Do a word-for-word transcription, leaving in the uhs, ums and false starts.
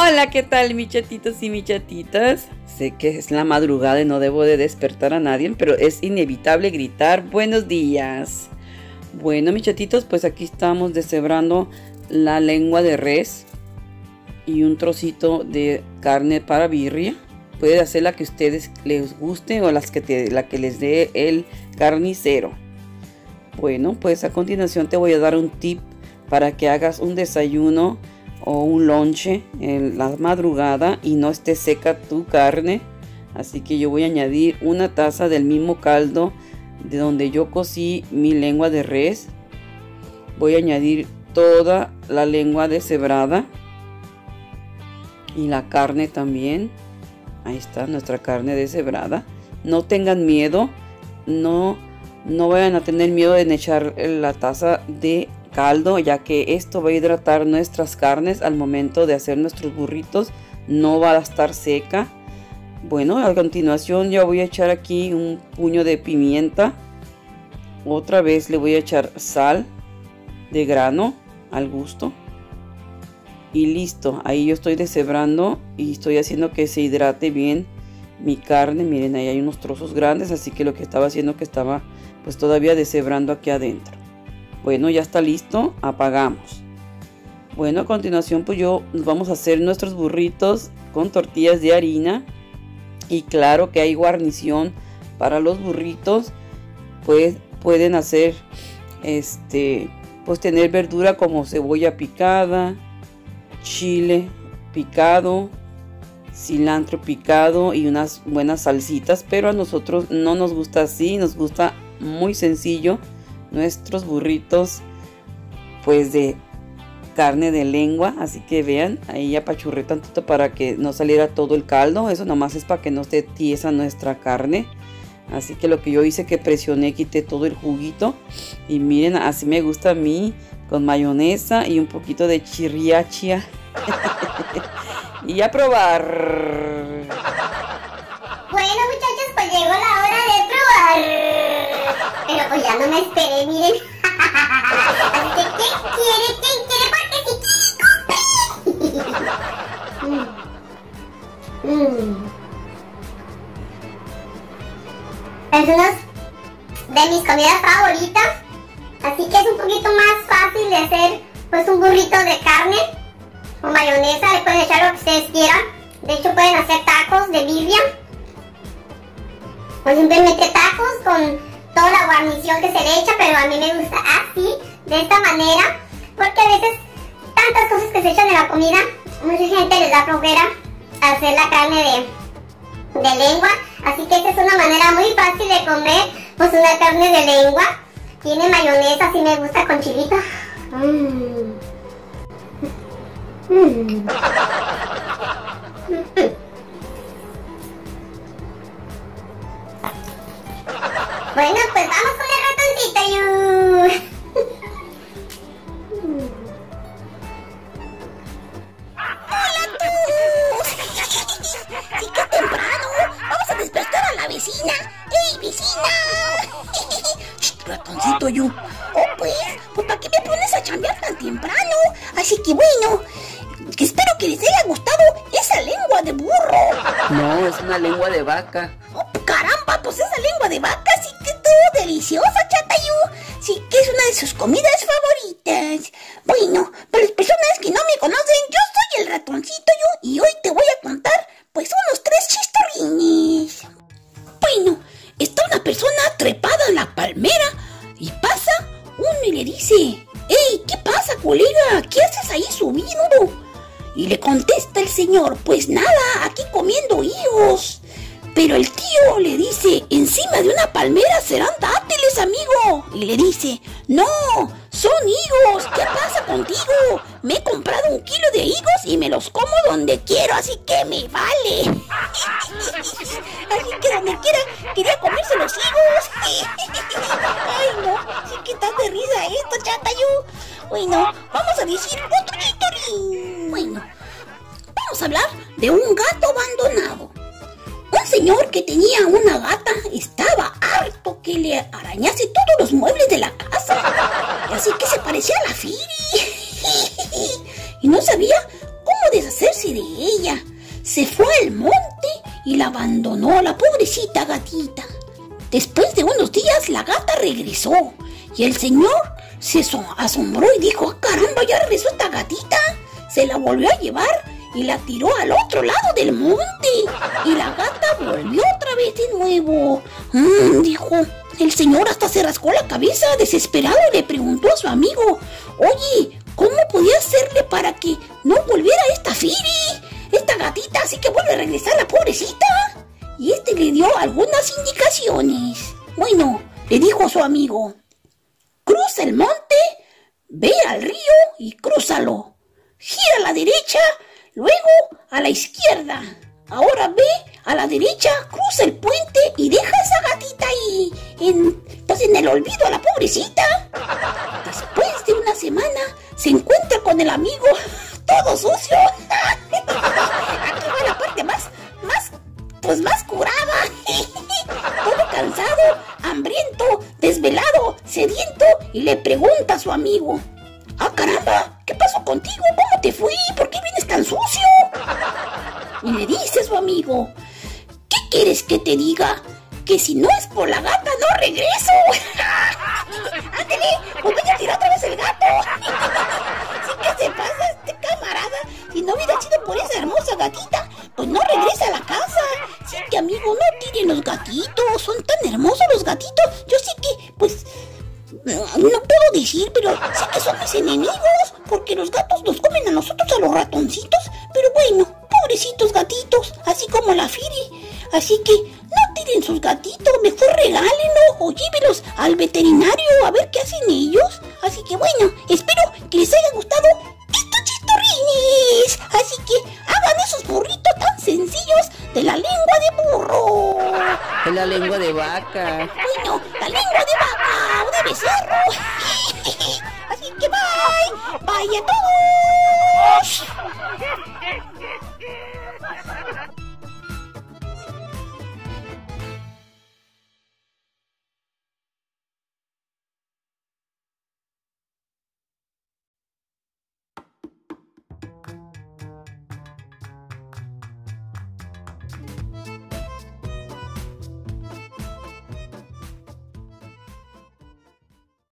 Hola, ¿qué tal mis chatitos y mis chatitas? Sé que es la madrugada y no debo de despertar a nadie, pero es inevitable gritar buenos días. Bueno, mis chatitos, pues aquí estamos deshebrando la lengua de res y un trocito de carne para birria. Puede hacer la que a ustedes les guste o las que te, la que les dé el carnicero. Bueno, pues a continuación te voy a dar un tip para que hagas un desayuno o un lonche en la madrugada y no esté seca tu carne. Así que yo voy a añadir una taza del mismo caldo de donde yo cocí mi lengua de res. Voy a añadir toda la lengua deshebrada y la carne también. Ahí está nuestra carne deshebrada. No tengan miedo, no, no vayan a tener miedo de echar la taza de caldo, ya que esto va a hidratar nuestras carnes al momento de hacer nuestros burritos. No va a estar seca. Bueno, a continuación ya voy a echar aquí un puño de pimienta. Otra vez le voy a echar sal de grano al gusto. Y listo, ahí yo estoy deshebrando y estoy haciendo que se hidrate bien mi carne. Miren, ahí hay unos trozos grandes, así que lo que estaba haciendo que estaba pues todavía deshebrando aquí adentro. Bueno, ya está listo, apagamos. Bueno, a continuación pues yo nos vamos a hacer nuestros burritos con tortillas de harina. Y claro que hay guarnición para los burritos. Pues pueden hacer este, pues tener verdura como cebolla picada, chile picado, cilantro picado y unas buenas salsitas, pero a nosotros no nos gusta así, nos gusta muy sencillo nuestros burritos pues de carne de lengua. Así que vean, ahí apachurré tantito para que no saliera todo el caldo. Eso nomás es para que no esté tiesa nuestra carne. Así que lo que yo hice, que presioné, quité todo el juguito. Y miren, así me gusta a mí, con mayonesa y un poquito de chirriachia. Y a probar. Bueno, muchachos, pues llegó la hora de probar. Pero pues ya no me esperé, miren. Así que, ¿quién quiere? ¿Quién quiere? Porque si quiere, compre. mm. Mm. Es una de mis comidas favoritas. Así que es un poquito más fácil de hacer pues un burrito de carne con mayonesa. Le pueden echar lo que ustedes quieran. De hecho pueden hacer tacos de birria o simplemente tacos con toda la guarnición que se le echa, pero a mí me gusta así, de esta manera, porque a veces tantas cosas que se echan en la comida, mucha gente les da flojera hacer la carne de, de lengua. Así que esta es una manera muy fácil de comer pues una carne de lengua. Tiene mayonesa, así me gusta, con chilito. Mm. Mm. Bueno, pues vamos con el ratoncito. Yu. ¡Hola tú! ¡Sí, qué temprano! ¡Vamos a despertar a la vecina! ¡Ey, vecina! Ratoncito, yo. Oh, pues, pues ¿para qué me pones a chambear tan temprano? Así que bueno, que espero que les haya gustado esa lengua de burro. No, es una lengua de vaca. Oh, caramba, pues esa lengua de vaca sí que estuvo deliciosa, Chatayu. Sí que es una de sus comidas favoritas. Bueno, para las personas que no me conocen, yo soy el ratoncito yo y hoy te voy a contar pues unos tres chistorrines. Bueno, está una persona trepada en la palmera y pasa uno y le dice: ¡Ey! ¿Qué pasa, colega? ¿Qué haces ahí subido? Y le contesta el señor: pues nada, aquí comiendo higos. Pero el tío le dice: encima de una palmera serán dátiles, amigo. Y le dice: no, son higos. ¿Qué pasa contigo? Me he comprado un kilo de higos y me los como donde quiero, así que me vale. Así que donde quiera quería comerse los higos. Ay, no, sí que está de risa esto, Chatayu. Bueno, vamos a decir otro chistorín. Bueno, vamos a hablar de un gato abandonado. Un señor que tenía una gata estaba harto que le arañase todos los muebles de la casa. Así que se parecía a la Firi. Y no sabía cómo deshacerse de abandonó a la pobrecita gatita. Después de unos días la gata regresó y el señor se asombró y dijo: ¡Ah, caramba, ya regresó esta gatita! Se la volvió a llevar y la tiró al otro lado del monte. Y la gata volvió otra vez de nuevo. Mmm, dijo. El señor hasta se rascó la cabeza desesperado y le preguntó a su amigo: oye, ¿cómo podía hacerle para que no volviera esta Firi? Esta gatita, así que vuelve a regresar la pobrecita. Y este le dio algunas indicaciones. Bueno, le dijo a su amigo: cruza el monte, ve al río y crúzalo. Gira a la derecha, luego a la izquierda. Ahora ve a la derecha, cruza el puente y deja a esa gatita ahí, en, pues en el olvido a la pobrecita. Después de una semana, se encuentra con el amigo todo sucio. Aquí va la parte más, más, pues más curada. Todo cansado, hambriento, desvelado, sediento, y le pregunta a su amigo: ¡ah, caramba! ¿Qué pasó contigo? ¿Cómo te fue? ¿Por qué vienes tan sucio? Y le dice a su amigo: ¿qué quieres que te diga? Que si no es por la gata no regreso. ¡Ándale! ¡Pues voy a tirar otra vez el gato! Sí que se pasa este camarada. Si no hubiera sido por esa hermosa gatita, pues no regresa a la casa. Sí que, amigo, no tiren los gatitos. Son tan hermosos los gatitos. Yo sé que, pues, no puedo decir, pero sé que son mis enemigos, porque los gatos nos comen a nosotros, a los ratoncitos. Pero bueno, pobrecitos gatitos, así como la Firi. Así que no tiren sus gatitos, mejor regálenlos o llévelos al veterinario a ver qué hacen ellos. Así que bueno, espero que les haya gustado estos chistorrines. Así que hagan esos burritos tan sencillos de la lengua de burro. De la lengua de vaca. Bueno, la lengua de vaca o de becerro. Así que bye, bye a todos.